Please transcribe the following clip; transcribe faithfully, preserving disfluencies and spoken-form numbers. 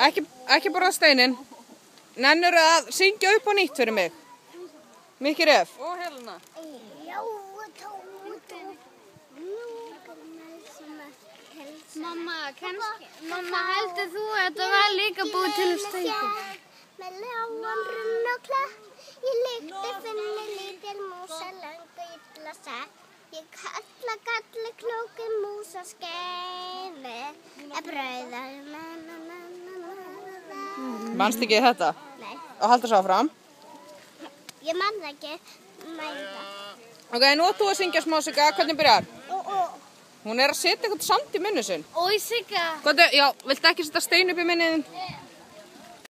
Ekki, ekki borða steinin. Nennirðu að syngja upp á nýtt fyrir mig? Mikki Ref. Og Helena. Mamma, kannski, mamma, heldur þú að þetta var líka búið til að steikja? Með lágan runn og klapp, ég lykti finni lítil músa löngu illa sett. Ég kalla galli klóki músa skeini, að brauða. Manst ekki þetta? Nei. Og halda svo áfram. Ég man það ekki, mæta. Ok, nú ættu að syngja smá Sigga, hvernig byrjar? Ó, ó. Hún er að setja eitthvað samt í munnu sinn. Ói Sigga. Hvað, já, viltu ekki setja stein upp í minniðin?